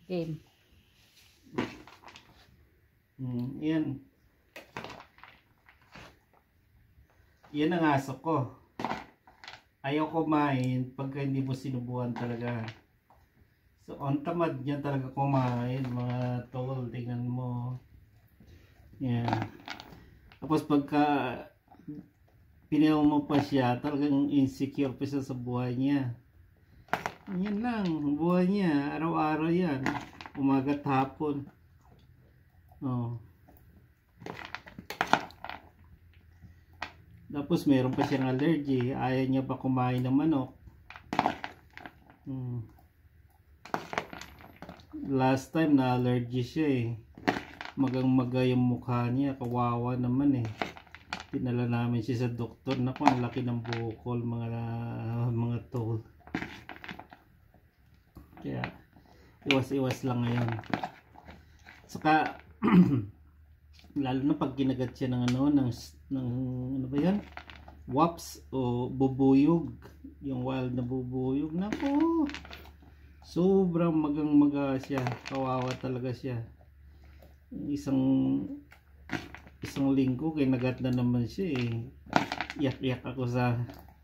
Game. Yan. Yan ang aso ko. Ayaw kumain pagka hindi mo sinubuhan talaga. So, on tamad niya talaga kumain, mga tol, tingnan mo. Yan. Tapos pagka pinaw mo pa siya, talagang insecure pa siya sa buhay niya. Yan lang, buhay niya, araw-araw yan. Umaga't hapon. Oh. Tapos meron pa siyang allergy, ayaw niya pa kumain ng manok. Last time na allergy siya eh. Magang-maga yung mukha niya, kawawa naman eh. Tinala namin siya sa doktor. Naku, ang laki ng bukol, mga tol. Kaya iwas-iwas lang ngayon. Saka lalo na pag kinagat siya ng ano ba yan? Wasp o bubuyog. Yung wild na bubuyog. Naku, sobrang magang-maga siya. Kawawa talaga siya. Isang linggo kinagat na naman siya eh. Yak-yak ako sa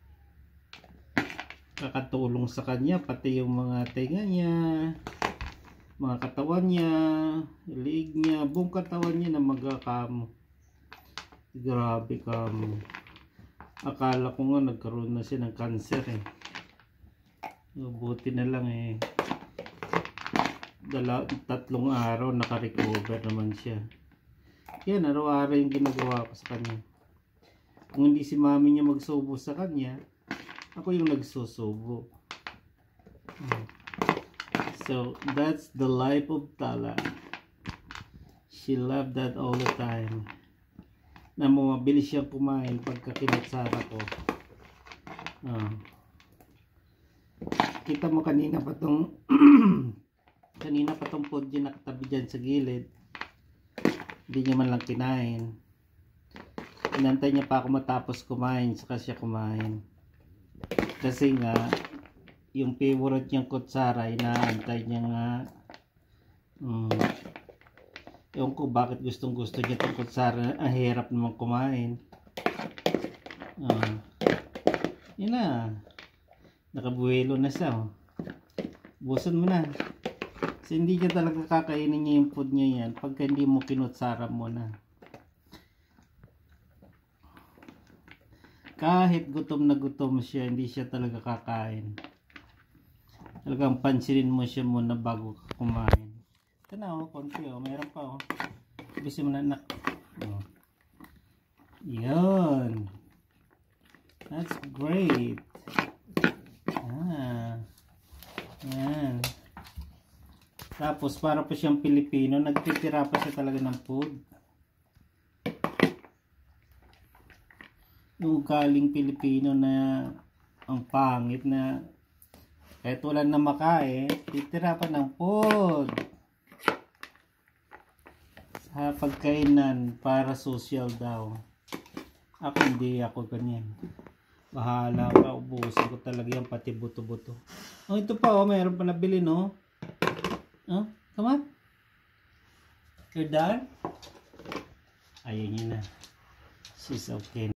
kakatulong sa kanya, pati yung mga tenga niya, mga katawan niya, liig niya, buong katawan niya na magkakamo. Grabe kamo. Akala ko nga nagkaroon na siya ng cancer eh. Buti na lang eh. 3 araw naka-recover naman siya. Yan, araw-araw yung ginagawa ko sa kanya. Kung hindi si mami niya magsubo sa kanya, ako yung nagsusubo. So, that's the life of Tala. She loved that all the time. Na mabilis siyang kumain pagka kinatsara ko. Kita mo kanina pa tong pod dyan nakatabi dyan sa gilid. Hindi niya man lang kinain. Inantay niya pa ako matapos kumain, saka siya kumain. Kasi nga yung favorite niyang kutsara, inaantay niya nga. Ewan ko bakit gustong gusto niya itong kutsara. Ang hirap naman kumain. Yun na, nakabuelo na siya. Buson mo na. Kasi hindi niya talaga kakainin niya yung food niya yan pagka hindi mo kinutsara mo na. Kahit gutom na gutom siya, hindi siya talaga kakain. Talagang pansinin mo siya muna bago ka kumain. Ito na oh, konti oh, meron pa oh. Bisin mo na anak. Oh. Yun. That's great. Yan. Tapos para pa siyang Pilipino, nagtitira pa siya talaga ng food. Yung galing Pilipino na ang pangit na kahit wala na makain, titira pa ng food sa pagkainan para social daw. Ako hindi ako ganyan. Bahala ka, ubusin ko talaga yan pati buto-buto. Oh, ito pa oh, mayroon pa nabili no. Oh, come on. You're done? Ayun yun na. She's okay.